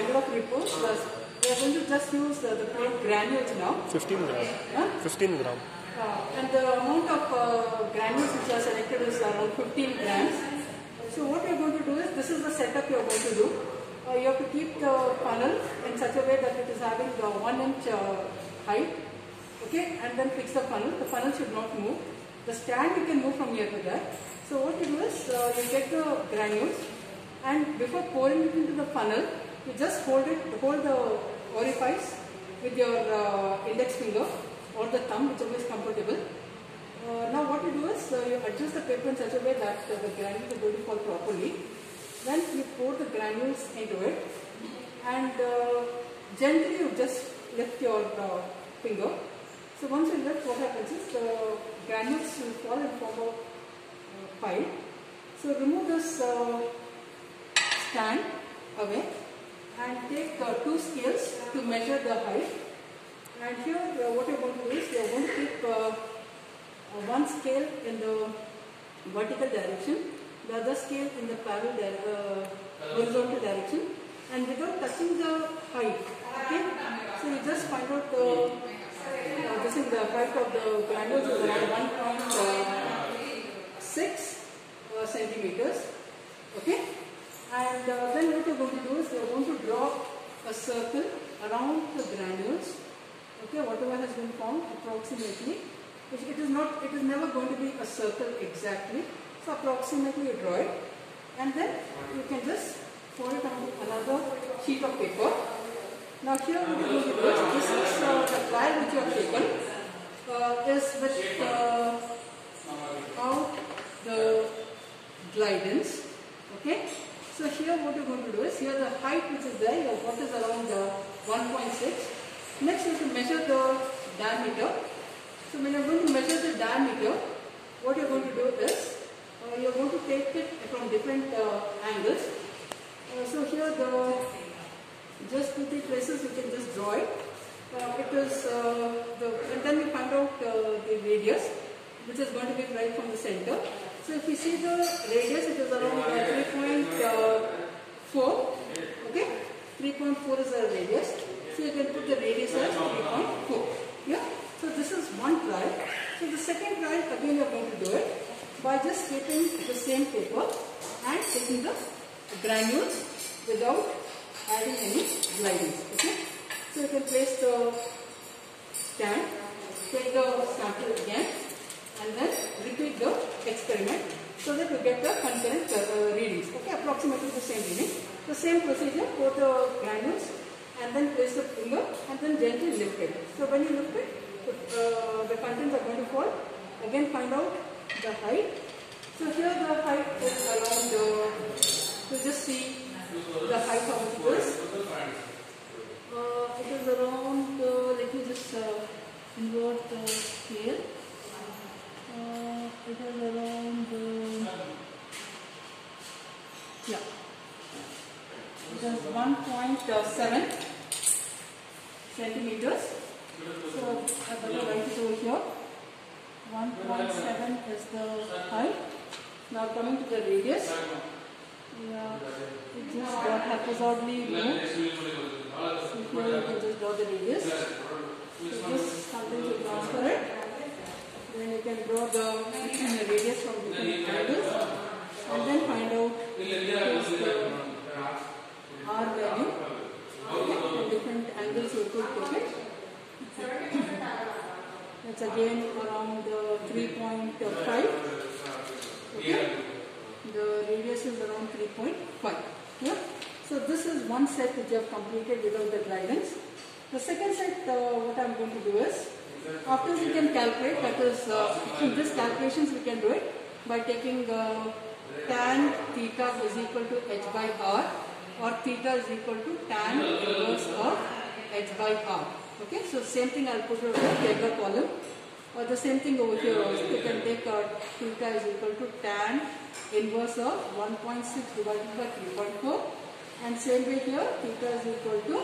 of repose. We are going to just use the plain granules now. 15 gram. Huh? 15 gram. And the amount of granules which are selected is around 15 grams. So what we are going to do is, this is the setup you are going to do. You have to keep the funnel in such a way that it is having 1 inch height. Okay, and then fix the funnel. The funnel should not move. The stand you can move from here to there. So what you do is, you get the granules, and before pouring it into the funnel, you just hold the orifice with your index finger or the thumb, whichever is comfortable. Now what you do is, you adjust the paper in such a way that the granules are going to fall properly. Then you pour the granules into it, and gently you just lift your finger. So once you lift, what happens is the granules will fall in form of pile. So remove this stand away and take 2 scales to measure the height. And here what you are going to do is, you are going to keep 1 scale in the vertical direction, the other scale in the parallel horizontal direction, and without touching the height. Okay, so you just find out this is the height of the granules is around 1.6 centimeters. Okay, and then what you are going to do is, you are going to draw a circle around the granules. Okay, whatever has been formed approximately. It is never going to be a circle exactly. So approximately you draw it, and then you can just fold it on another sheet of paper. Now here what you are going to do is, this is the trial which you have taken is with out the glidance. Okay. So here what you are going to do is, here the height which is there, what is around 1.6. Next you have to measure the diameter. So when you are going to measure the diameter, what you are going to do is, you are going to take it from different angles. So here just 2-3 places you can just draw it. It is and then you find out the radius, which is going to be right from the center. So if you see the radius, it is around 3.4. Okay, 3.4 is the radius. So you can put the radius as 3.4. Yeah. So this is one trial. So the second trial, again you are going to do it by just keeping the same paper and taking the granules without adding any glidance. Okay. So you can place the stand, take the sample again, and then repeat the experiment so that you get the concurrent readings. Okay, approximately the same reading. The same procedure, pour the granules and then place the finger and then gently lift it. So when you lift it, the contents are going to fall. Again find out the height. So here the height is around, so just see the height how much it is. It is around, let me just invert the scale. It is around, yeah, it is 1.7 centimeters. So I better write it over here. 1.7 is the height. Now coming to the radius. Yeah, it just got haphazardly moved. So here you can just draw the radius. So this something to transfer it. Then you can draw the radius from different angles, and then find out the R value. From different angles you could take it. That's again around 3.5. Okay. The radius is around 3.5. Yeah. So this is one set which you have completed without the glidance. The second set, what I am going to do is, after you can calculate, that is, these calculations we can do it by taking tan theta is equal to h by r, or theta is equal to tan inverse of h by r. Okay, so same thing I'll put it over the Taylor column, or the same thing over here also. You can take theta is equal to tan inverse of 1.6 divided by 3.4, and same way here theta is equal to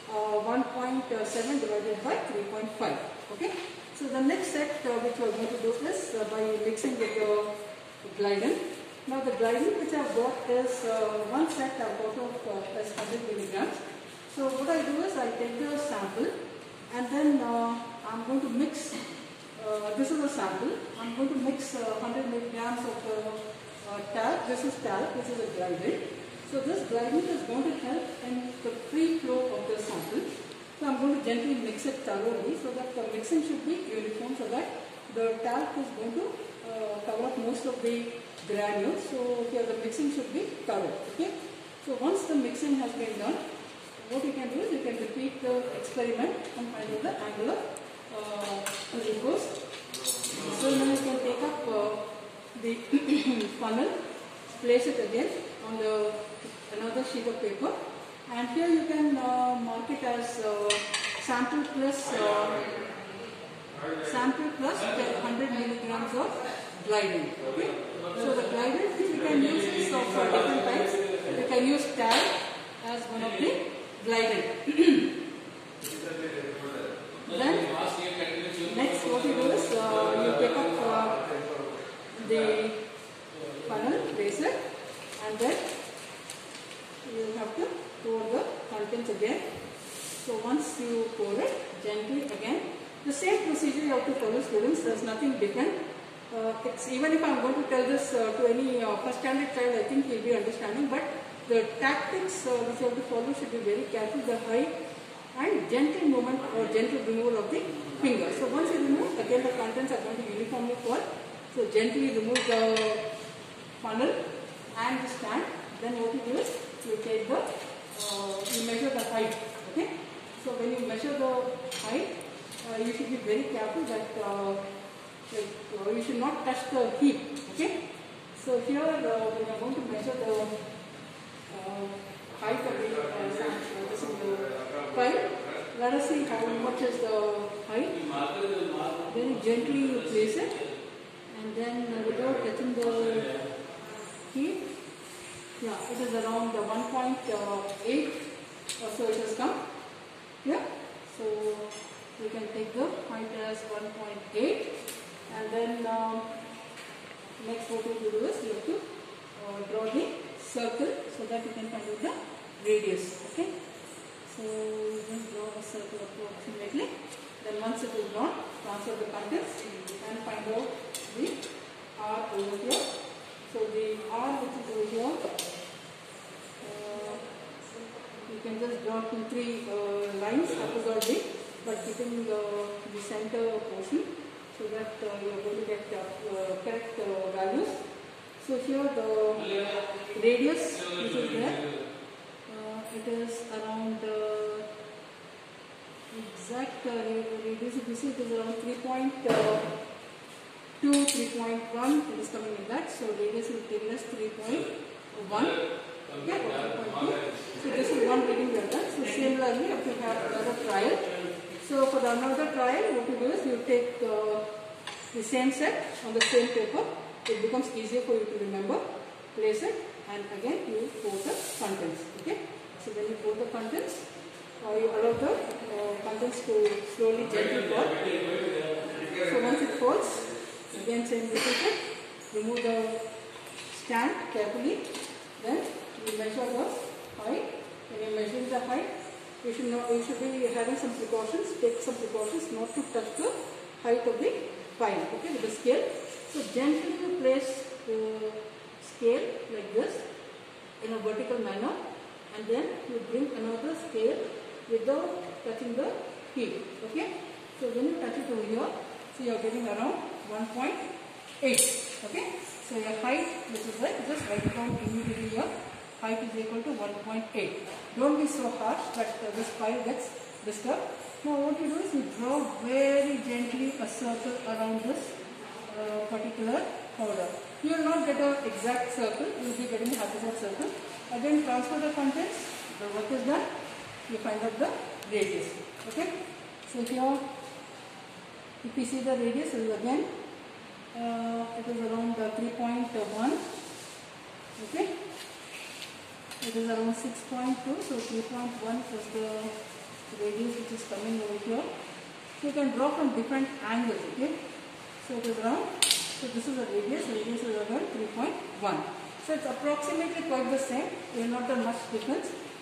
1.7 divided by 3.5. Okay, so the next set which we are going to do is by mixing with the glidant. Now the glidant which I have got is one set I have got of as 100 milligrams. So what I do is I take the sample and then I'm going to mix, this is a sample, I'm going to mix 100 milligrams of talc. This is talc, this is a glidant. So this glidant is going to help in the free flow of the sample. So I'm going to gently mix it thoroughly so that the mixing should be uniform, so that the talc is going to cover up most of the granules. So here the mixing should be thorough. Okay. So once the mixing has been done, what you can do is you can repeat the experiment and find out the angle of glucose. So now you can take up the funnel, place it again on the another sheet of paper, and here you can mark it as sample plus 100 milligrams of glidant. Okay? So the glidant which we can use is of different types. We can use talc as one of the glidant. Then next what you do is you take up the funnel, place it, and then you have to pour the contents again. So once you pour it, gently again, the same procedure you have to follow, students. There is nothing different. Even if I am going to tell this to any first standard child, I think he will be understanding. But the tactics which you have to follow should be very careful. The high and gentle movement or gentle removal of the finger. So once you remove, again the contents are going to uniformly fall. So gently remove the funnel and the stand. Then what you do is you take the, you measure the height. Okay. So when you measure the height, you should be very careful that you should not touch the heap. Okay. So here we are going to measure the height of the pipe. Let us see how much is the height. Very gently you place it, and then without touching the heap, yeah, it is around 1.8 or so it has come. Yeah, so you can take the height as 1.8, and then next what you do is you have to draw the circle so that you can find out the radius. Okay, so just draw a circle approximately. Then once it is drawn, transfer the contents and find out the R over here. So the R which is over here, you can just draw 2-3 lines opposite, but keeping the center portion so that you are going to get correct values. So here the radius which is there, it is around exact radius, if you see it is around 3.2, 3.1, it is coming in that. So radius is given as 3.1. Okay, 3.2. So this is one reading we have done. So similarly, if you have another trial. So for the another trial, what you do is you take the same set on the same paper. It becomes easier for you to remember. Place it, and again you pour the contents. Okay. So when you pour the contents, you allow the contents to slowly gently fall. So once it falls, again same procedure. Remove the stand carefully. Then you measure the height. When you measure the height, you should be having some precautions. Take some precautions not to touch the height of the pile. Okay, with the scale. So gently you place the scale like this in a vertical manner, and then you bring another scale without touching the heap. Okay. So when you touch it over here, so you are getting around 1.8. Okay. So your height, which is like, just write it down immediately here. Height is equal to 1.8. Don't be so harsh that this pile gets disturbed. Now what you do is you draw very gently a circle around this particular powder. You will not get an exact circle, you will be getting a half a circle. Again transfer the contents, the work is done, you find out the radius. Okay. So here, if you see the radius, it is again, it is around 3.1. Okay. It is around 6.2, so 3.1 is the radius which is coming over here. So you can draw from different angles. Okay. So it is around, so this is the radius is around 3.1. So it's approximately quite the same, we have not done much difference.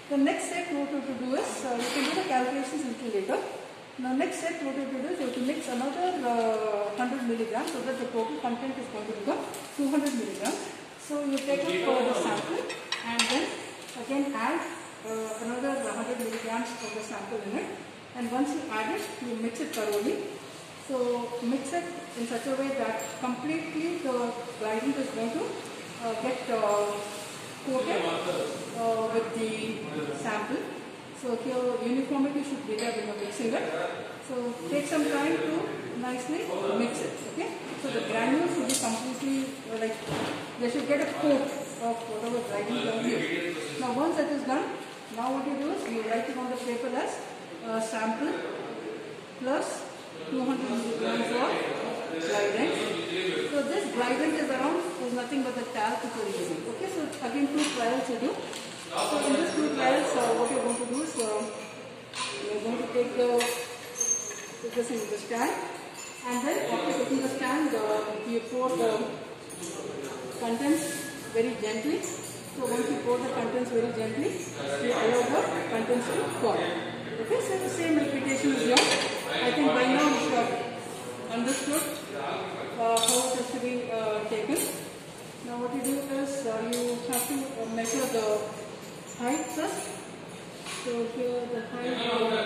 The next step what you have to do is, you can do the calculations a little later. Now next step what you have to do is you have to mix another 100 milligrams so that the total content is going to become 200 milligrams. So you take up the sample and then again add another 100 milligrams of the sample in it, and once you add it, you mix it thoroughly. So mix it in such a way that completely the glycine is going to get coated with the sample. So here uniformity should be there when you are mixing it. So take some time to nicely mix it. Okay. So the granules should be completely like they should get a coat of whatever glycine you have used. Now once that is done, now what you do is you write it on the paper as sample plus 200 milligrams of Glidant. So this Glidant is nothing but the talc which we are using. Okay, so again 2 trials you do. So in these 2 trials, what you are going to do is you are going to take this into the stand, and then after taking the stand, you pour the contents very gently. So once you pour the contents very gently, you allow the contents to fall. Okay, so the same repetition is here. I think by now you have understood how it has to be taken. Now what you do is you have to measure the height first. So here the height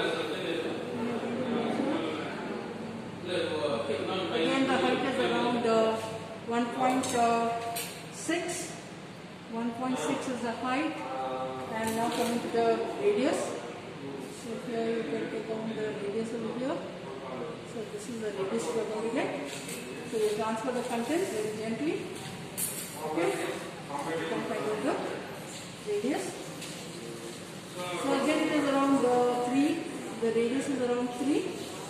again the height is around 1.6. 1.6 is the height, and now coming to the radius. So here you can take on the radius over here. So this is the radius you are going to get. So you transfer the contents very gently. Okay. You can find out the radius. So again it is around 3. The radius is around 3.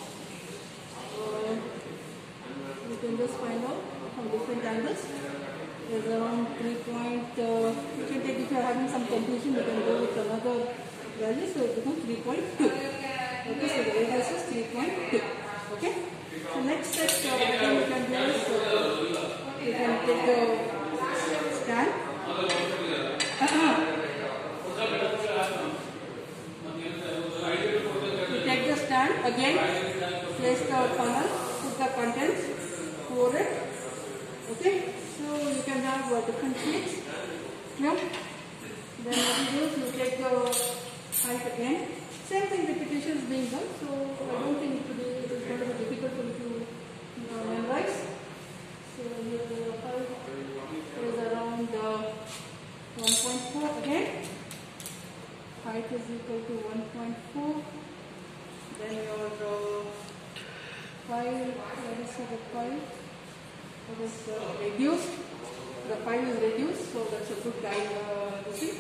You can just find out from different angles. It is around 3 point. You can take, if you are having some confusion, you can go with another value. So it becomes 3.2. Okay, so the radius is 3.2. Okay. So next step you can do is you can take the stand. You take the stand again, place the funnel, put the contents, pour it. Okay, so you can have different sheets. Yeah. Then what you do is you take the height again. Same thing, repetition is being done. So I don't think today it is going to be difficult for you to memorize. So here the height is around 1.4 again. Height is equal to 1.4. Then your file, let us see the file. It is reduced. The file is reduced, so that's a good guide to see.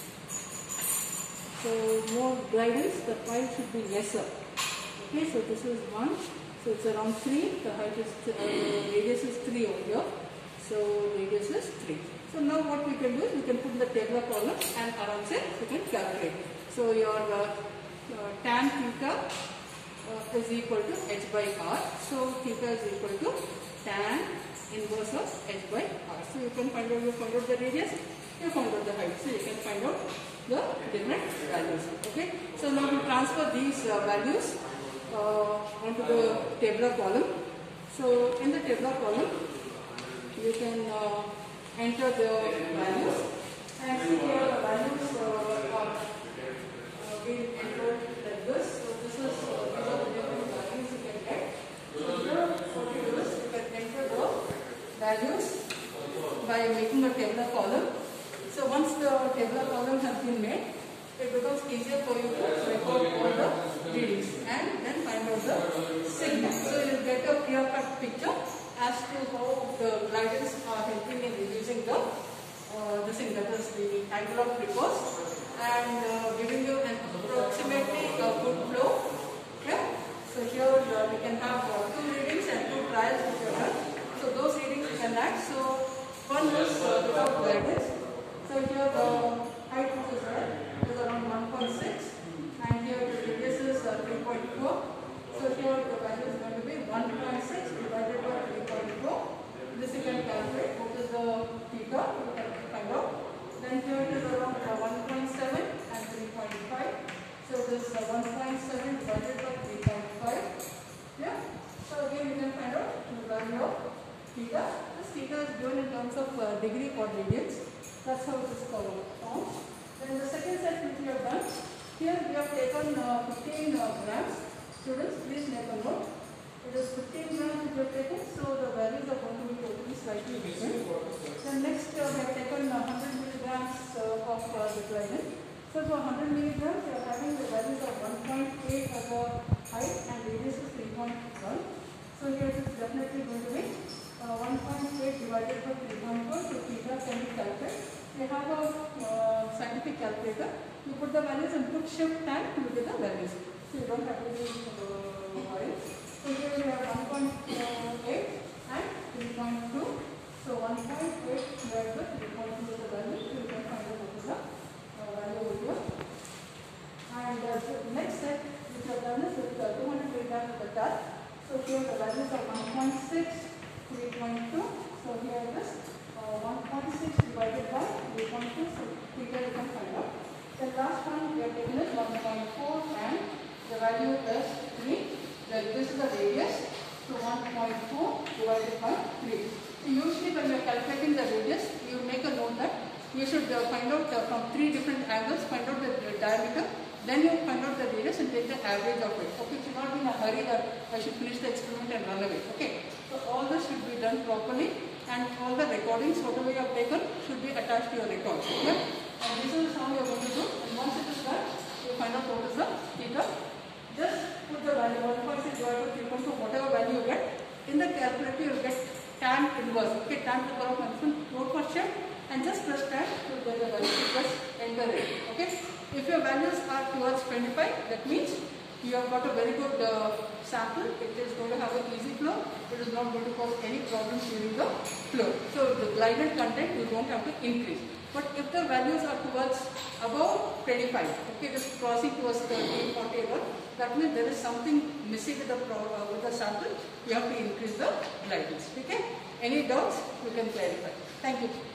So more guidance, the file should be lesser. Okay, so this is 1. So it's around 3. The height is radius is 3 over here. So radius is 3. So now what we can do is we can put the tabular column and around it you can calculate. So your tan theta is equal to h by r. So theta is equal to tan inverse of h by r. So you can find out the radius, you find out the height. So you can find out the different values. Okay. So now we transfer these values onto the tabular column. So in the tabular column, you can enter the values, and see here the values are being entered like this. So this is these are the different values you can get. So here what you do is you can enter the values by making a tabular column. So once the tabular column has been made, it becomes easier for you to record all the readings and then find out the sigma. So you will get a clear-cut picture as to how the glidants are helping in reducing the this thing, that is the angle of repose, and giving you an approximately good flow. Okay. So here we can have 2 readings and 2 trials which are done. So those readings you can add. So one was without glidants. So here the height which is there is around 1.6, and here the radius is 3.4. So here the value is going to be 1.6 divided by 3.4. This you can calculate. What is the theta? You can find out. Then here it is around 1.7 and 3.4. 1.7 divided by 3.5. Yeah. So again we can find out the value of theta. This theta is given in terms of degree or radians. That's how it is formed. Then the second set which we have done, here we have taken 15 grams. Students, please make a note. It is 15 grams which we have taken, so the values are going to be totally slightly different. Then next we have taken 100 milligrams of the glycine. So for 100 milligrams, we are having the values of 1.8 as a height and radius is 3.1. So here it is definitely going to be 1.8 divided by 3.1. So theta can be calculated. We have a scientific calculator. You put the values and put shift and you get the values. So you don't have to do while. So here we have 1.8 and 3.2. So 1.8 divided by 3.2 is the value. You can find out what is the value over here. And so next step which we have done is with 200 milligrams of the touch. So here the values are 1.6, 3.2. So here it is 1.6 divided by 3.2. So theta you can find out. The last one we have taken is 1.4 and the value is 3. This is the radius. So 1.4 divided by 3. So usually when you are calculating the radius, you make a note that you should find out from 3 different angles, find out the diameter, then you find out the radius and take the average of it. Okay, you should not be in a hurry that I should finish the experiment and run away. Okay, so all this should be done properly and all the recordings, whatever you have taken, should be attached to your records. Okay, and this is how you are going to do. And once it is done, you find out what is the theta. Just put the value 1.6 divided by 3.2, whatever value you get. In the calculator, you will get tan inverse. Okay, tan to the power of -1. Note for shift and just press tan to get the value. Just enter it. Okay. If your values are towards 25, that means you have got a very good sample. It is going to have an easy flow. It is not going to cause any problems during the flow. So the glided content you don't have to increase. But if the values are towards above 25, okay, it is crossing towards 30, 40, that means there is something missing with the sample. You have to increase the glidance. Okay. Any doubts? You can clarify. Thank you.